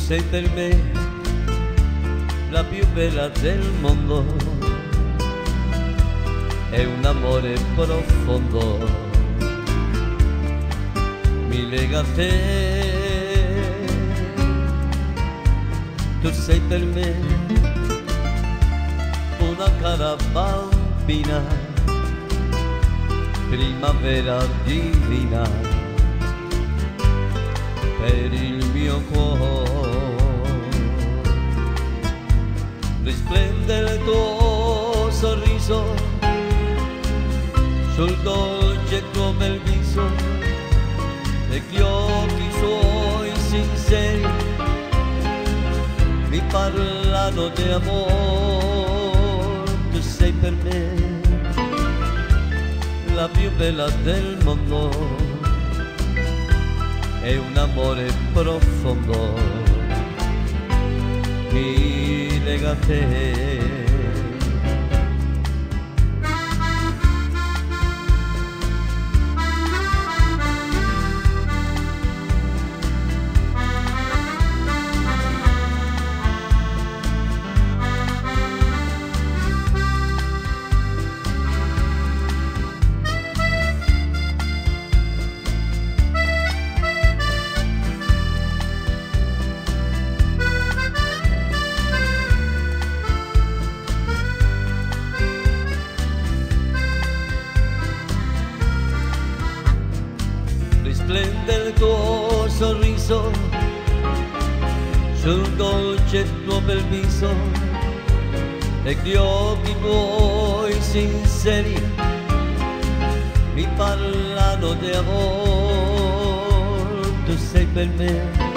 sei per me la più bella del mondo, è un amore profondo, mi lega a te. Tu sei per me una cara bambina, primavera divina, per il mio cuore. Risplende il tuo sorriso sul dolce tuo bel viso e gli occhi suoi sinceri mi parlano di amore. Tu sei per me la più bella del mondo, è un amore profondo, mi lega a te. Risplende il tuo sorriso sul dolce tuo bel viso e gli occhi tuoi sinceri mi parlano di amore. Tu sei per me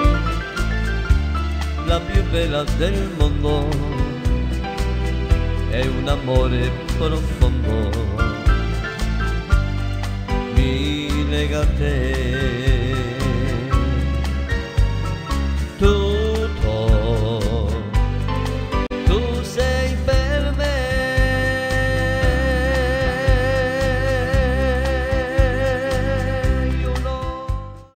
la più bella del mondo, è un amore profondo, mi lega a te.